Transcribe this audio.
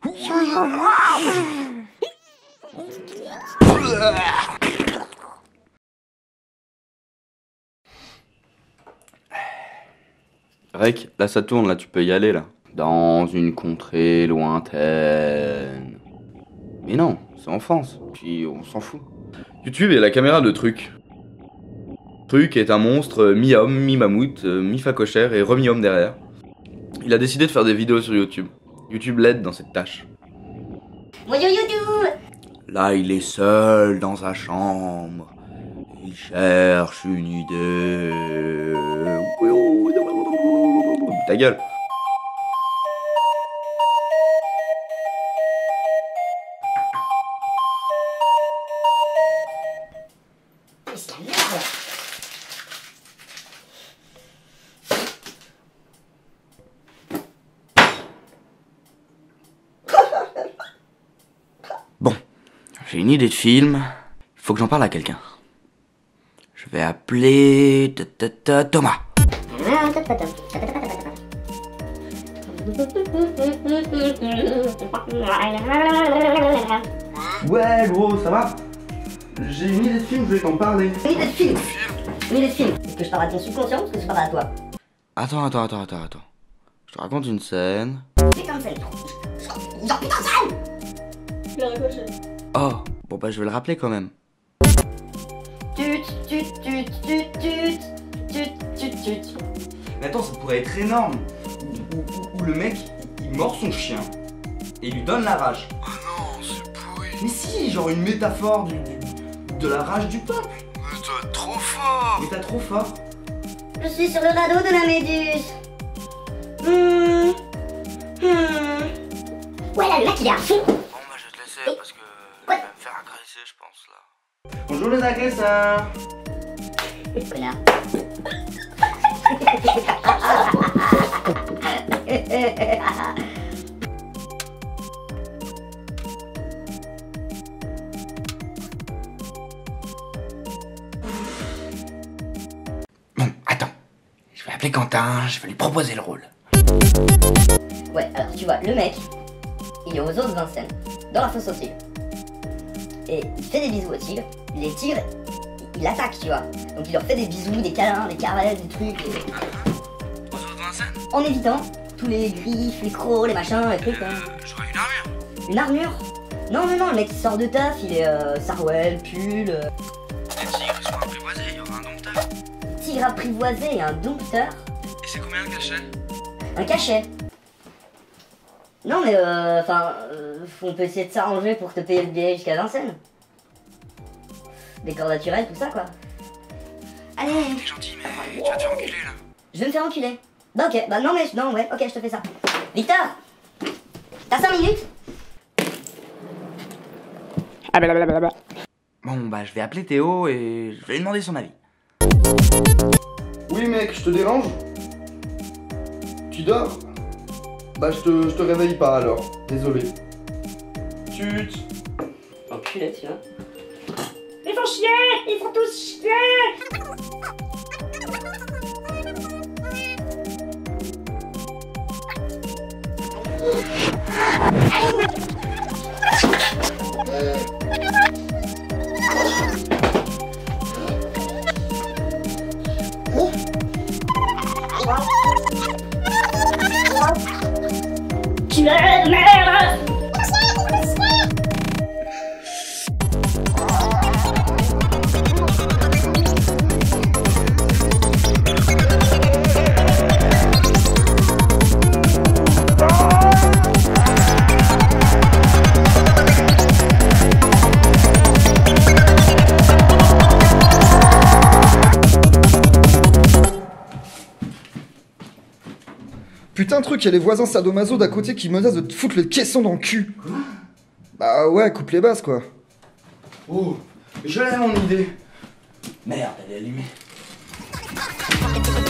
Rec, là ça tourne, là tu peux y aller là. Dans une contrée lointaine. Mais non, c'est en France, puis on s'en fout. YouTube est la caméra de Truc. Truc est un monstre mi-homme, mi-mammouth, mi-facochère et remi-homme derrière. Il a décidé de faire des vidéos sur YouTube. YouTube l'aide dans cette tâche. Bonjour YouTube. Là il est seul dans sa chambre. Il cherche une idée. Ta gueule. C'est la merde. Bon, j'ai une idée de film. Il faut que j'en parle à quelqu'un. Je vais appeler Thomas. Ouais gros, ça va? J'ai une idée de film, je vais t'en parler. Une idée de film. Une idée de film. Est-ce que je parle à ton subconscient ou est-ce que je parle à toi? Attends. Je te raconte une scène. Putain de scène. Genre putain de scène. Il a raccroché. Oh, bon bah je vais le rappeler quand même. Tut. Mais attends, ça pourrait être énorme. Où le mec, il mord son chien et il lui donne la rage. Oh non, c'est pourri. Mais si, genre une métaphore de la rage du peuple. Mais toi, trop fort. Mais t'as trop fort. Je suis sur le radeau de la méduse. Ouais là le mec il est à fond. Bon bah je vais te laisser parce que je vais me faire agresser je pense là. Bonjour les agresseurs. Connard. Bon, attends. Je vais appeler Quentin, je vais lui proposer le rôle. Ouais, alors tu vois, le mec, il est aux eaux de Vincennes, dans la fosse aux tigres. Et il fait des bisous aux tigres. Les tigres, il attaque, tu vois. Donc il leur fait des bisous, des câlins, des caresses, des trucs. Aux autres Vincennes, En évitant tous les griffes, les crocs, les machins, les trucs. j'aurais une armure. Une armure? Non, le mec il sort de taf, il est sarouel, pull. Les tigres ils sont apprivoisés, il y aura un dompteur. Tigre apprivoisé et un dompteur. Et c'est combien le cachet? Un cachet. Non mais on peut essayer de s'arranger pour te payer le billet jusqu'à Vincennes. Décor naturel, tout ça quoi. Allez, T'es gentil mais tu vas te faire enculer là. je vais me faire enculer. Bah ok, bah non ouais, ok je te fais ça. Victor, t'as 5 minutes? Bon bah je vais appeler Théo et je vais lui demander son avis. Oui mec, je te dérange? Tu dors? Bah je te réveille pas alors, désolé. Tut. Enculé, tu vois. Ils font chier! Ils font tous chier! Tu es de merde! Putain truc, y'a les voisins sadomaso d'à côté qui menacent de te foutre le caisson dans le cul. Bah ouais, coupe les basses quoi. Oh, je l'ai mon idée. Merde, elle est allumée.